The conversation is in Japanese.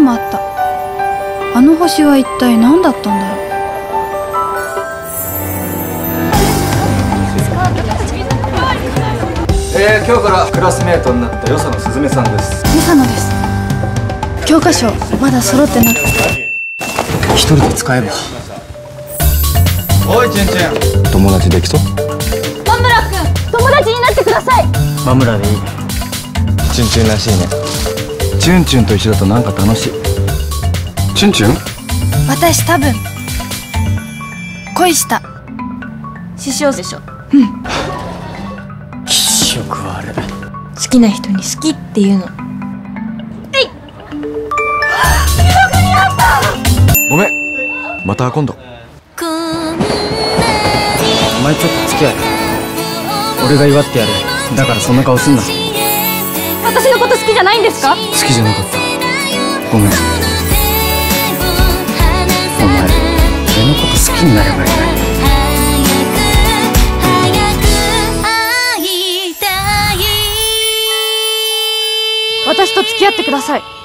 もあった。あの星は一体何だったんだろう。 今日からクラスメートになった与謝野すずめさんです。 ミサノです。教科書まだ揃ってなくて。 一人で使えば。 おいチュンチュン、 友達できそう？ マムラ君、友達になってください。 マムラでいい。チュンチュンらしいね。 チュンチュンと一緒だとなんか楽しい。チュンチュン？ 私多分恋した。 獅子王でしょ。 気色悪い。 好きな人に好きって言うの。 ごめん、また今度。お前ちょっと付き合え。俺が祝ってやる。だからそんな顔すんな。 私のこと好きじゃないんですか？ 好きじゃなかった。ごめん。お前、俺のこと好きになればいいのに。 私と付き合ってください。